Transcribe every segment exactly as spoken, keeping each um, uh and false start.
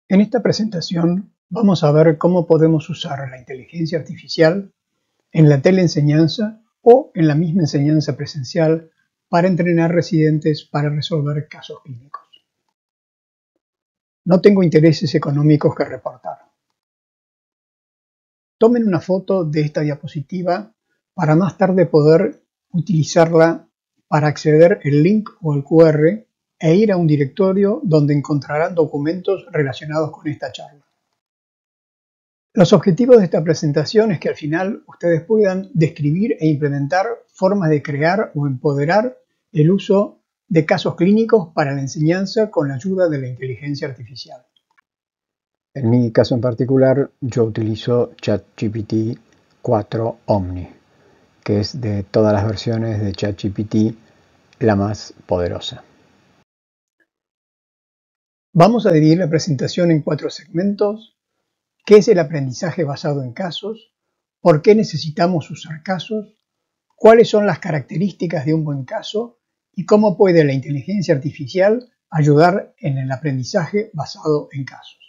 En esta presentación vamos a ver cómo podemos usar la inteligencia artificial en la teleenseñanza o en la misma enseñanza presencial para entrenar residentes para resolver casos clínicos. No tengo intereses económicos que reportar. Tomen una foto de esta diapositiva para más tarde poder utilizarla para acceder al link o al Q R e ir a un directorio donde encontrarán documentos relacionados con esta charla. Los objetivos de esta presentación es que al final ustedes puedan describir e implementar formas de crear o empoderar el uso de casos clínicos para la enseñanza con la ayuda de la inteligencia artificial. En mi caso en particular, yo utilizo ChatGPT cuatro Omni, que es de todas las versiones de ChatGPT la más poderosa. Vamos a dividir la presentación en cuatro segmentos. ¿Qué es el aprendizaje basado en casos? ¿Por qué necesitamos usar casos? ¿Cuáles son las características de un buen caso? ¿Y cómo puede la inteligencia artificial ayudar en el aprendizaje basado en casos?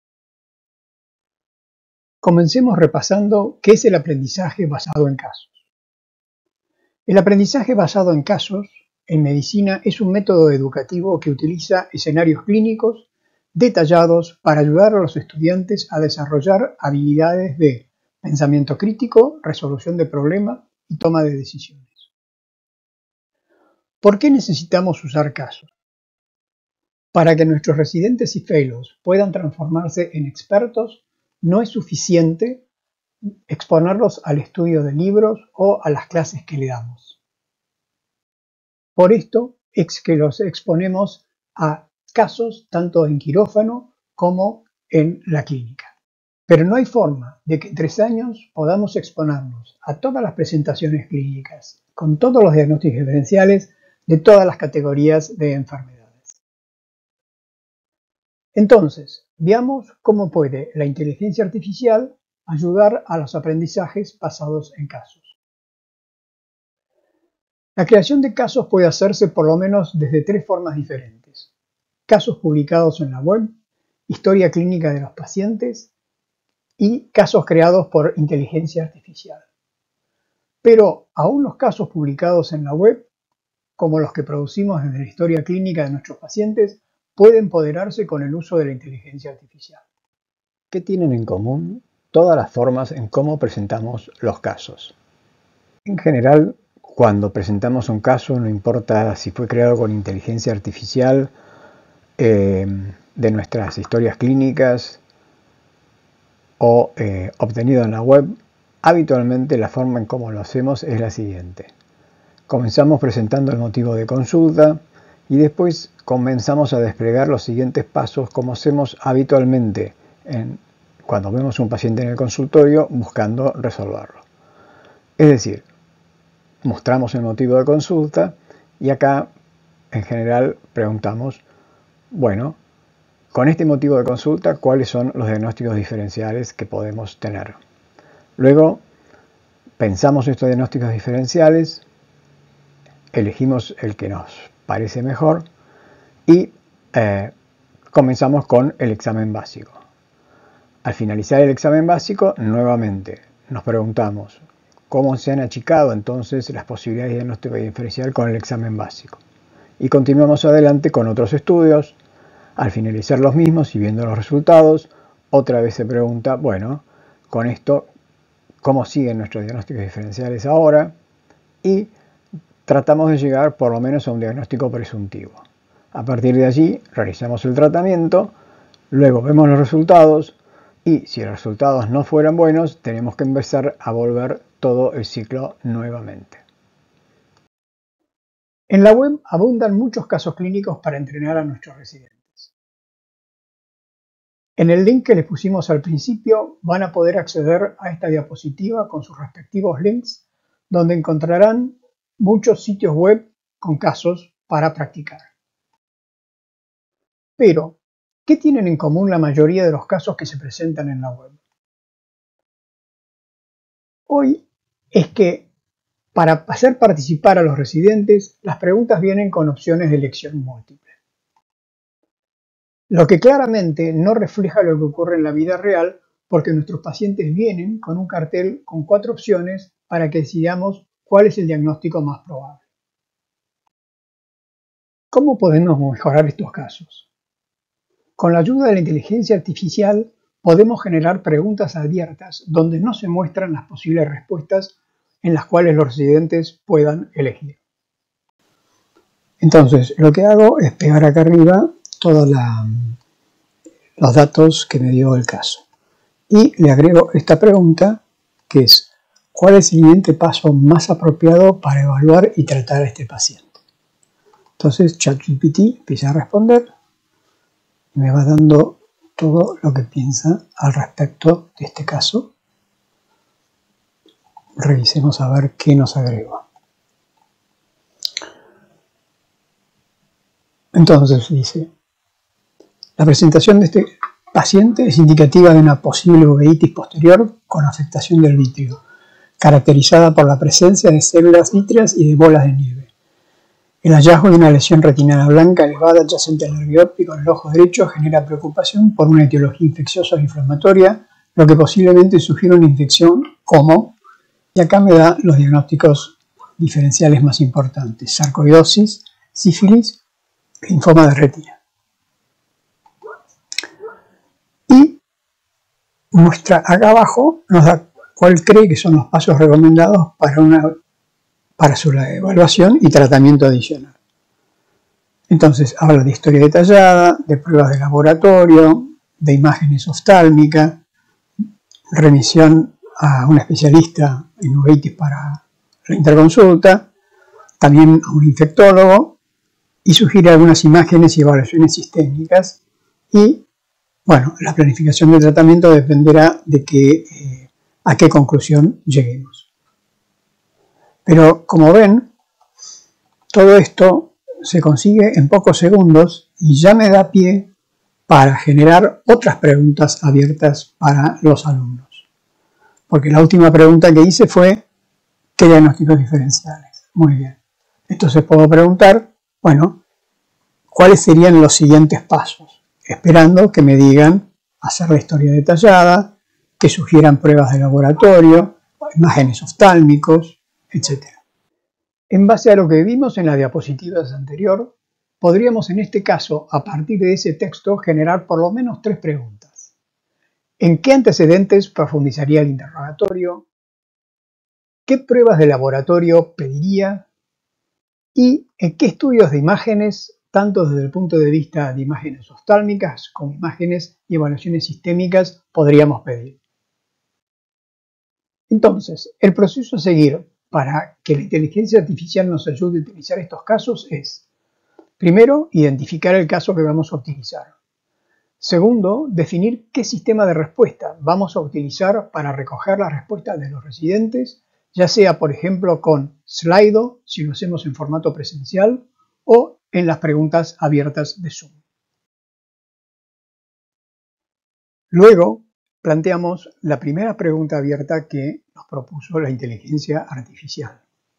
Comencemos repasando qué es el aprendizaje basado en casos. El aprendizaje basado en casos en medicina es un método educativo que utiliza escenarios clínicos detallados para ayudar a los estudiantes a desarrollar habilidades de pensamiento crítico, resolución de problemas y toma de decisiones. ¿Por qué necesitamos usar casos? Para que nuestros residentes y fellows puedan transformarse en expertos, no es suficiente exponerlos al estudio de libros o a las clases que le damos. Por esto es que los exponemos a casos tanto en quirófano como en la clínica. Pero no hay forma de que en tres años podamos exponernos a todas las presentaciones clínicas, con todos los diagnósticos diferenciales de todas las categorías de enfermedades. Entonces, veamos cómo puede la inteligencia artificial ayudar a los aprendizajes basados en casos. La creación de casos puede hacerse por lo menos desde tres formas diferentes: casos publicados en la web, historia clínica de los pacientes y casos creados por inteligencia artificial. Pero aún los casos publicados en la web, como los que producimos en la historia clínica de nuestros pacientes, pueden empoderarse con el uso de la inteligencia artificial. ¿Qué tienen en común todas las formas en cómo presentamos los casos? En general, cuando presentamos un caso, no importa si fue creado con inteligencia artificial, eh, de nuestras historias clínicas o eh, obtenido en la web, habitualmente la forma en cómo lo hacemos es la siguiente. Comenzamos presentando el motivo de consulta y después comenzamos a desplegar los siguientes pasos como hacemos habitualmente en, cuando vemos un paciente en el consultorio buscando resolverlo. Es decir, mostramos el motivo de consulta y acá en general preguntamos, bueno, con este motivo de consulta, ¿cuáles son los diagnósticos diferenciales que podemos tener? Luego, pensamos estos diagnósticos diferenciales, elegimos el que nos parece mejor y eh, comenzamos con el examen básico. Al finalizar el examen básico, nuevamente nos preguntamos cómo se han achicado entonces las posibilidades de diagnóstico diferencial con el examen básico. Y continuamos adelante con otros estudios. Al finalizar los mismos y viendo los resultados, otra vez se pregunta, bueno, con esto, ¿cómo siguen nuestros diagnósticos diferenciales ahora? Y tratamos de llegar por lo menos a un diagnóstico presuntivo. A partir de allí, realizamos el tratamiento, luego vemos los resultados y si los resultados no fueran buenos, tenemos que empezar a volver todo el ciclo nuevamente. En la web abundan muchos casos clínicos para entrenar a nuestros residentes. En el link que les pusimos al principio van a poder acceder a esta diapositiva con sus respectivos links, donde encontrarán muchos sitios web con casos para practicar. Pero, ¿qué tienen en común la mayoría de los casos que se presentan en la web? Hoy es que para hacer participar a los residentes, las preguntas vienen con opciones de elección múltiple. lo que claramente no refleja lo que ocurre en la vida real, porque nuestros pacientes vienen con un cartel con cuatro opciones para que decidamos cuál es el diagnóstico más probable. ¿Cómo podemos mejorar estos casos? Con la ayuda de la inteligencia artificial podemos generar preguntas abiertas donde no se muestran las posibles respuestas en las cuales los residentes puedan elegir. Entonces, lo que hago es pegar acá arriba todos los datos que me dio el caso. Y le agrego esta pregunta, que es: ¿cuál es el siguiente paso más apropiado para evaluar y tratar a este paciente? Entonces ChatGPT empieza a responder y me va dando todo lo que piensa al respecto de este caso. Revisemos a ver qué nos agregó. Entonces dice: la presentación de este paciente es indicativa de una posible uveitis posterior con afectación del vítreo, caracterizada por la presencia de células vítreas y de bolas de nieve. El hallazgo de una lesión retinal blanca elevada adyacente al nervio óptico en el ojo derecho genera preocupación por una etiología infecciosa o inflamatoria, lo que posiblemente sugiere una infección como, y acá me da los diagnósticos diferenciales más importantes: sarcoidosis, sífilis, linfoma de retina. Y muestra acá abajo, nos da cuál cree que son los pasos recomendados para, una, para su evaluación y tratamiento adicional. Entonces habla de historia detallada, de pruebas de laboratorio, de imágenes oftálmicas, remisión a un especialista en uveitis para la interconsulta, también a un infectólogo, y sugiere algunas imágenes y evaluaciones sistémicas. Y bueno, la planificación del tratamiento dependerá de que, eh, a qué conclusión lleguemos. Pero como ven, todo esto se consigue en pocos segundos y ya me da pie para generar otras preguntas abiertas para los alumnos. Porque la última pregunta que hice fue: ¿qué diagnósticos diferenciales? Muy bien. Entonces puedo preguntar, bueno, ¿cuáles serían los siguientes pasos? Esperando que me digan hacer la historia detallada, que sugieran pruebas de laboratorio, imágenes oftálmicos, etcétera. En base a lo que vimos en las diapositivas anterior, podríamos en este caso, a partir de ese texto, generar por lo menos tres preguntas. ¿En qué antecedentes profundizaría el interrogatorio? ¿Qué pruebas de laboratorio pediría? ¿Y en qué estudios de imágenes, tanto desde el punto de vista de imágenes oftálmicas como imágenes y evaluaciones sistémicas, podríamos pedir? Entonces, el proceso a seguir para que la inteligencia artificial nos ayude a utilizar estos casos es: primero, identificar el caso que vamos a utilizar. Segundo, definir qué sistema de respuesta vamos a utilizar para recoger las respuestas de los residentes, ya sea, por ejemplo, con Slido, si lo hacemos en formato presencial, o en las preguntas abiertas de Zoom. Luego, planteamos la primera pregunta abierta que nos propuso la inteligencia artificial.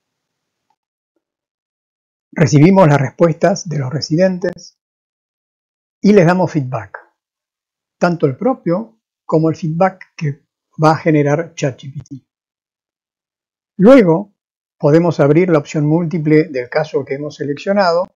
Recibimos las respuestas de los residentes y les damos feedback, tanto el propio como el feedback que va a generar ChatGPT. Luego, podemos abrir la opción múltiple del caso que hemos seleccionado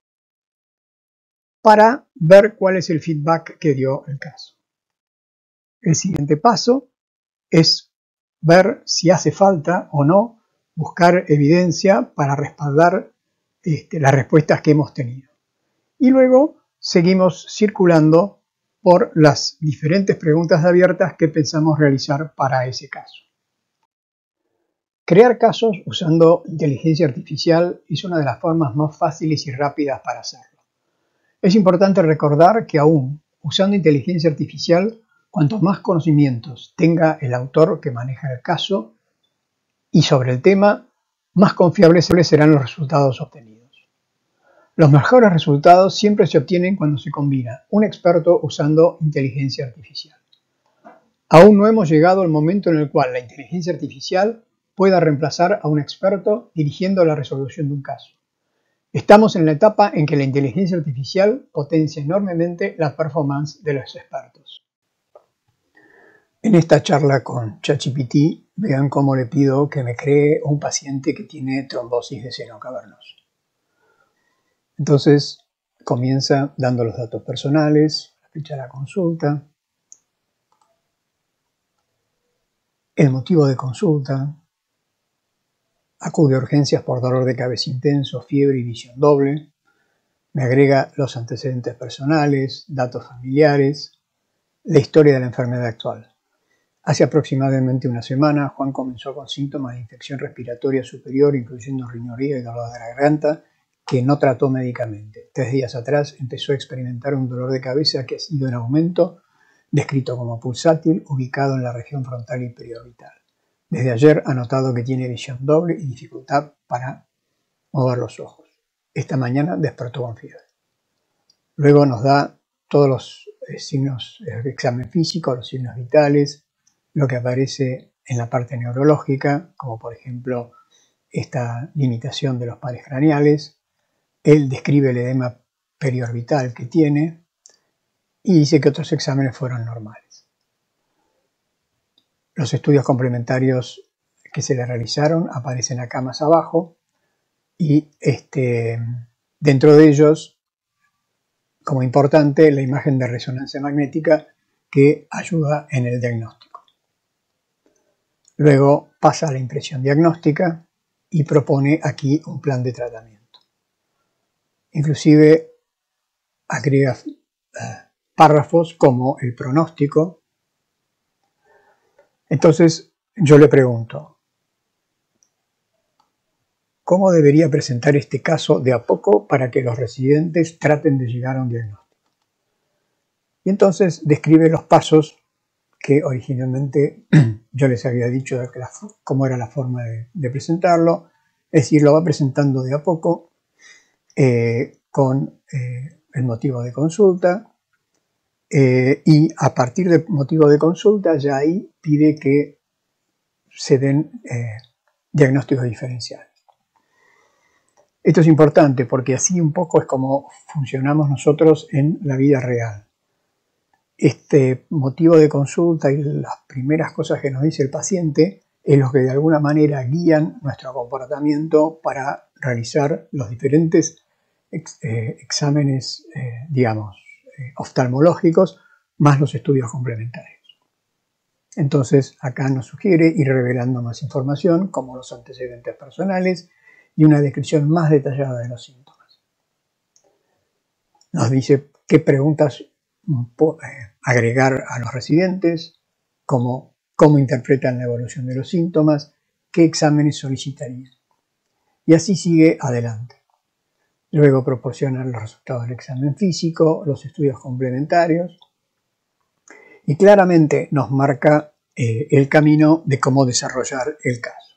para ver cuál es el feedback que dio el caso. El siguiente paso es ver si hace falta o no buscar evidencia para respaldar este, las respuestas que hemos tenido. Y luego seguimos circulando por las diferentes preguntas abiertas que pensamos realizar para ese caso. Crear casos usando inteligencia artificial es una de las formas más fáciles y rápidas para hacerlo. Es importante recordar que aún usando inteligencia artificial, cuanto más conocimientos tenga el autor que maneja el caso y sobre el tema, más confiables serán los resultados obtenidos. Los mejores resultados siempre se obtienen cuando se combina un experto usando inteligencia artificial. Aún no hemos llegado al momento en el cual la inteligencia artificial pueda reemplazar a un experto dirigiendo la resolución de un caso. Estamos en la etapa en que la inteligencia artificial potencia enormemente la performance de los expertos. En esta charla con ChatGPT, vean cómo le pido que me cree un paciente que tiene trombosis de seno cavernoso. Entonces, comienza dando los datos personales, la fecha de la consulta, el motivo de consulta, acude a urgencias por dolor de cabeza intenso, fiebre y visión doble, me agrega los antecedentes personales, datos familiares, la historia de la enfermedad actual. Hace aproximadamente una semana, Juan comenzó con síntomas de infección respiratoria superior, incluyendo rinorrea y dolor de la garganta, que no trató médicamente. Tres días atrás empezó a experimentar un dolor de cabeza que ha sido en aumento, descrito como pulsátil, ubicado en la región frontal y periorbital. Desde ayer ha notado que tiene visión doble y dificultad para mover los ojos. Esta mañana despertó con fiebre. Luego nos da todos los eh, signos de examen físico, los signos vitales, lo que aparece en la parte neurológica, como por ejemplo esta limitación de los pares craneales. Él describe el edema periorbital que tiene y dice que otros exámenes fueron normales. Los estudios complementarios que se le realizaron aparecen acá más abajo y este, dentro de ellos, como importante, la imagen de resonancia magnética que ayuda en el diagnóstico. Luego pasa a la impresión diagnóstica y propone aquí un plan de tratamiento. Inclusive agrega uh, párrafos como el pronóstico. Entonces yo le pregunto, ¿cómo debería presentar este caso de a poco para que los residentes traten de llegar a un diagnóstico? Y entonces describe los pasos que originalmente yo les había dicho de que la, cómo era la forma de, de presentarlo, es decir, lo va presentando de a poco eh, con eh, el motivo de consulta eh, y a partir del motivo de consulta ya ahí pide que se den eh, diagnósticos diferenciales. Esto es importante porque así un poco es como funcionamos nosotros en la vida real. Este motivo de consulta y las primeras cosas que nos dice el paciente es lo que de alguna manera guían nuestro comportamiento para realizar los diferentes ex, eh, exámenes, eh, digamos, eh, oftalmológicos, más los estudios complementarios. Entonces, acá nos sugiere ir revelando más información, como los antecedentes personales y una descripción más detallada de los síntomas. Nos dice qué preguntas agregar a los residentes, cómo, cómo interpretan la evolución de los síntomas, qué exámenes solicitarían. Y así sigue adelante. Luego proporciona los resultados del examen físico, los estudios complementarios y claramente nos marca eh, el camino de cómo desarrollar el caso.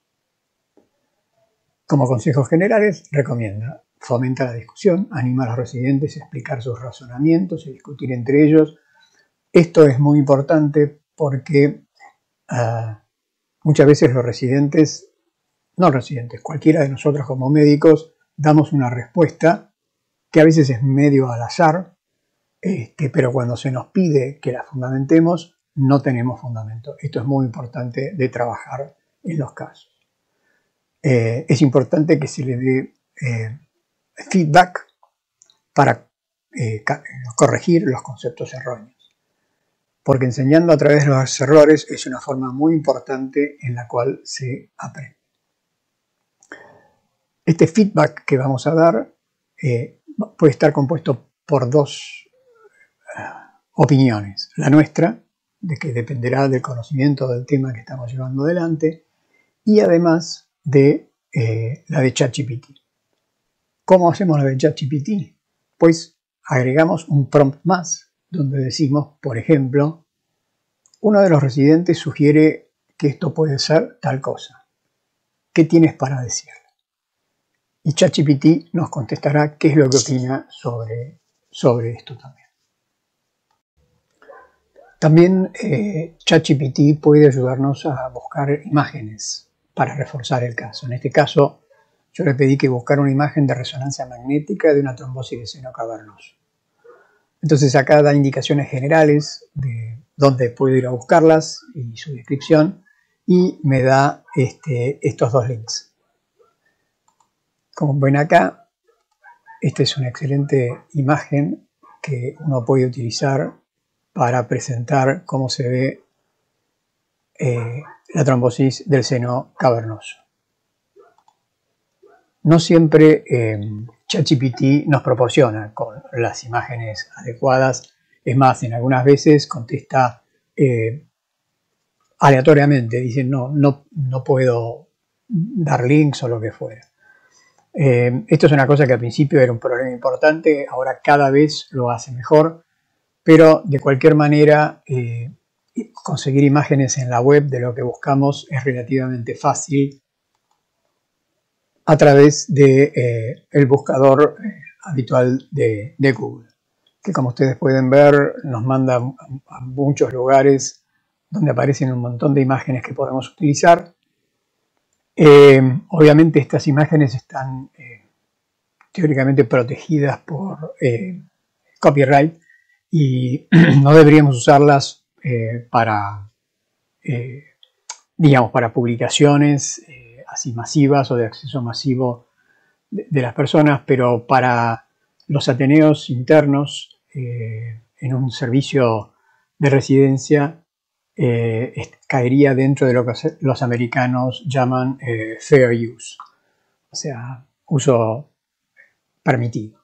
Como consejos generales, recomienda: fomenta la discusión, anima a los residentes a explicar sus razonamientos y discutir entre ellos. Esto es muy importante porque uh, muchas veces los residentes, no residentes, cualquiera de nosotros como médicos, damos una respuesta que a veces es medio al azar, este, pero cuando se nos pide que la fundamentemos, no tenemos fundamento. Esto es muy importante de trabajar en los casos. Eh, es importante que se le dé eh, feedback para eh, corregir los conceptos erróneos, porque enseñando a través de los errores es una forma muy importante en la cual se aprende. Este feedback que vamos a dar eh, puede estar compuesto por dos uh, opiniones. La nuestra, de que dependerá del conocimiento del tema que estamos llevando adelante, y además de eh, la de ChatGPT. ¿Cómo hacemos la de ChatGPT? Pues agregamos un prompt más, donde decimos, por ejemplo, uno de los residentes sugiere que esto puede ser tal cosa. ¿Qué tienes para decirle? Y ChatGPT nos contestará qué es lo que opina sobre, sobre esto también. También eh, ChatGPT puede ayudarnos a buscar imágenes para reforzar el caso. En este caso Yo le pedí que buscara una imagen de resonancia magnética de una trombosis de seno cavernoso. Entonces acá da indicaciones generales de dónde puedo ir a buscarlas y su descripción, y me da este, estos dos links. Como ven acá, esta es una excelente imagen que uno puede utilizar para presentar cómo se ve eh, la trombosis del seno cavernoso. No siempre eh, ChatGPT nos proporciona con las imágenes adecuadas. Es más, en algunas veces contesta eh, aleatoriamente. Dicen, no, no, no puedo dar links o lo que fuera. Eh, esto es una cosa que al principio era un problema importante. Ahora cada vez lo hace mejor. Pero de cualquier manera, eh, conseguir imágenes en la web de lo que buscamos es relativamente fácil a través de eh, el buscador eh, habitual de, de Google, que como ustedes pueden ver nos manda a, a muchos lugares donde aparecen un montón de imágenes que podemos utilizar. Eh, obviamente estas imágenes están eh, teóricamente protegidas por eh, copyright y no deberíamos usarlas eh, para, eh, digamos, para publicaciones eh, así masivas o de acceso masivo de, de las personas, pero para los ateneos internos eh, en un servicio de residencia eh, caería dentro de lo que los americanos llaman eh, fair use, o sea, uso permitido.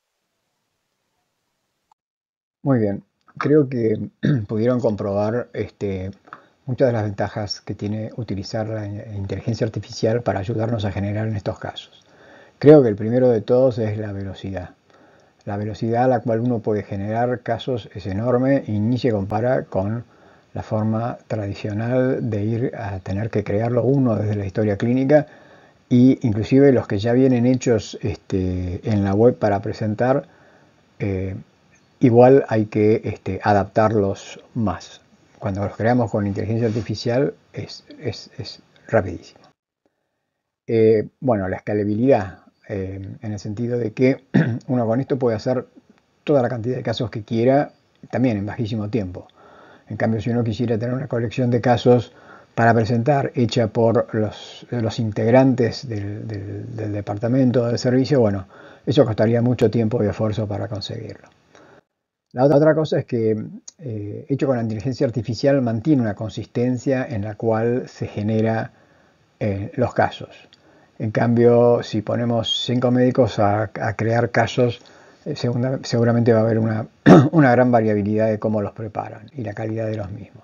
Muy bien, creo que pudieron comprobar este, muchas de las ventajas que tiene utilizar la inteligencia artificial para ayudarnos a generar en estos casos. Creo que el primero de todos es la velocidad. La velocidad a la cual uno puede generar casos es enorme y ni se compara con la forma tradicional de ir a tener que crearlo uno desde la historia clínica, y inclusive los que ya vienen hechos este, en la web para presentar, eh, igual hay que este, adaptarlos más. Cuando los creamos con inteligencia artificial es, es, es rapidísimo. Eh, bueno, la escalabilidad, eh, en el sentido de que uno con esto puede hacer toda la cantidad de casos que quiera, también en bajísimo tiempo. En cambio, si uno quisiera tener una colección de casos para presentar hecha por los, los integrantes del, del, del departamento del servicio, bueno, eso costaría mucho tiempo y esfuerzo para conseguirlo. La otra cosa es que, eh, hecho con la inteligencia artificial, mantiene una consistencia en la cual se genera eh, los casos. En cambio, si ponemos cinco médicos a, a crear casos, eh, segunda, seguramente va a haber una, una gran variabilidad de cómo los preparan y la calidad de los mismos.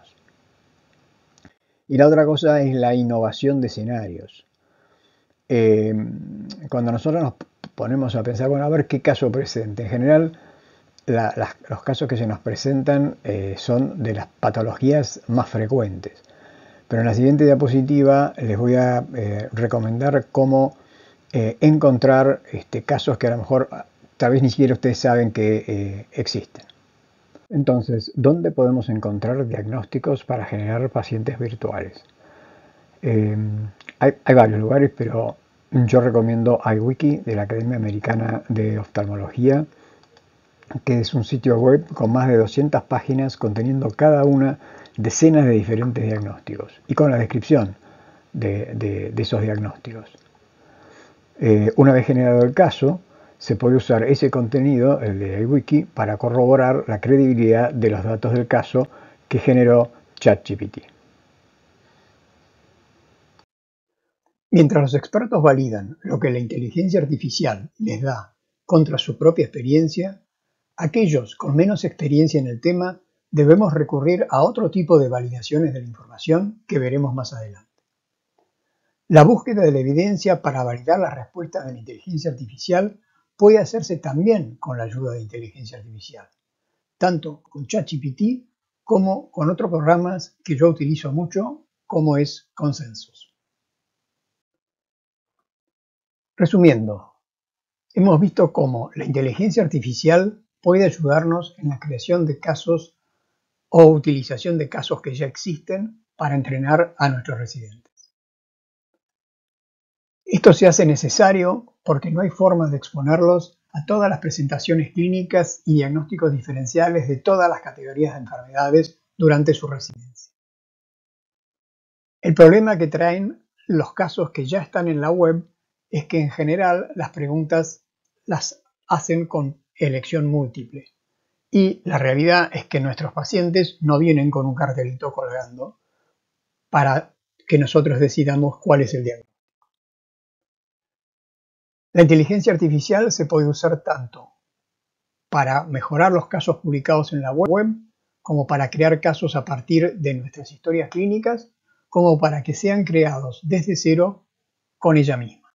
Y la otra cosa es la innovación de escenarios. Eh, cuando nosotros nos ponemos a pensar, bueno, a ver qué caso presente, en general la, la, los casos que se nos presentan eh, son de las patologías más frecuentes. Pero en la siguiente diapositiva les voy a eh, recomendar cómo eh, encontrar este, casos que a lo mejor tal vez ni siquiera ustedes saben que eh, existen. Entonces, ¿dónde podemos encontrar diagnósticos para generar pacientes virtuales? Eh, hay, hay varios lugares, pero yo recomiendo iWiki de la Academia Americana de Oftalmología, que es un sitio web con más de doscientas páginas conteniendo cada una decenas de diferentes diagnósticos y con la descripción de, de, de esos diagnósticos. Eh, una vez generado el caso, se puede usar ese contenido, el de iWiki, para corroborar la credibilidad de los datos del caso que generó ChatGPT. Mientras los expertos validan lo que la inteligencia artificial les da contra su propia experiencia, aquellos con menos experiencia en el tema debemos recurrir a otro tipo de validaciones de la información que veremos más adelante. La búsqueda de la evidencia para validar las respuestas de la inteligencia artificial puede hacerse también con la ayuda de inteligencia artificial, tanto con ChatGPT como con otros programas que yo utilizo mucho, como es Consensus. Resumiendo, hemos visto cómo la inteligencia artificial puede ayudarnos en la creación de casos o utilización de casos que ya existen para entrenar a nuestros residentes. Esto se hace necesario porque no hay forma de exponerlos a todas las presentaciones clínicas y diagnósticos diferenciales de todas las categorías de enfermedades durante su residencia. El problema que traen los casos que ya están en la web es que en general las preguntas las hacen con elección múltiple y la realidad es que nuestros pacientes no vienen con un cartelito colgando para que nosotros decidamos cuál es el diagnóstico. La inteligencia artificial se puede usar tanto para mejorar los casos publicados en la web, como para crear casos a partir de nuestras historias clínicas, como para que sean creados desde cero con ella misma.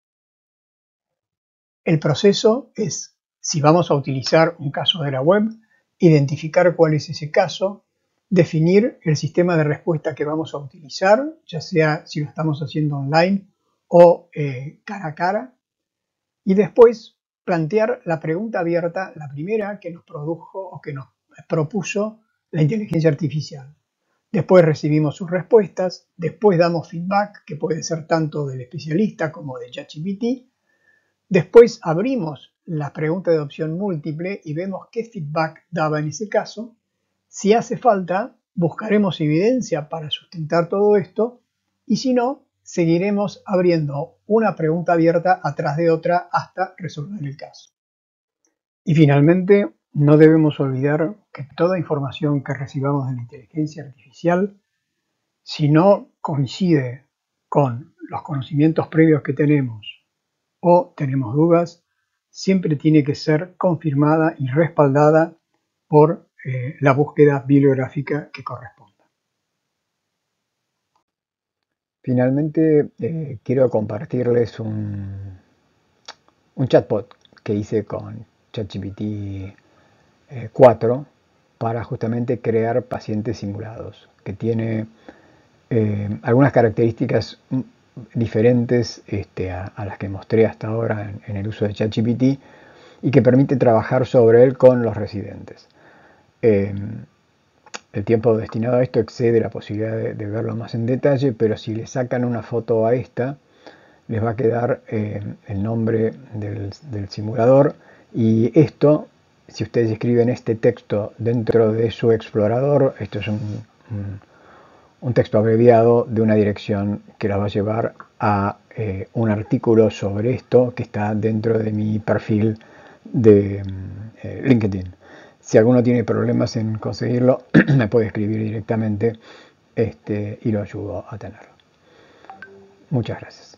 El proceso es, si vamos a utilizar un caso de la web, identificar cuál es ese caso, definir el sistema de respuesta que vamos a utilizar, ya sea si lo estamos haciendo online o eh, cara a cara, y después plantear la pregunta abierta, la primera que nos produjo o que nos propuso la inteligencia artificial. Después recibimos sus respuestas, después damos feedback, que puede ser tanto del especialista como de ChatGPT. Después abrimos la pregunta de opción múltiple y vemos qué feedback daba en ese caso. Si hace falta, buscaremos evidencia para sustentar todo esto y si no, seguiremos abriendo una pregunta abierta atrás de otra hasta resolver el caso. Y finalmente, no debemos olvidar que toda información que recibamos de la inteligencia artificial, si no coincide con los conocimientos previos que tenemos o tenemos dudas, siempre tiene que ser confirmada y respaldada por eh, la búsqueda bibliográfica que corresponda. Finalmente, eh, quiero compartirles un, un chatbot que hice con ChatGPT eh, cuatro para justamente crear pacientes simulados, que tiene eh, algunas características diferentes este, a, a las que mostré hasta ahora en, en el uso de ChatGPT y que permite trabajar sobre él con los residentes. Eh, el tiempo destinado a esto excede la posibilidad de, de verlo más en detalle, pero si le sacan una foto a esta, les va a quedar eh, el nombre del, del simulador y esto, si ustedes escriben este texto dentro de su explorador, esto es un, un, un texto abreviado de una dirección que la va a llevar a eh, un artículo sobre esto que está dentro de mi perfil de eh, LinkedIn. Si alguno tiene problemas en conseguirlo, me puede escribir directamente este, y lo ayudo a tenerlo. Muchas gracias.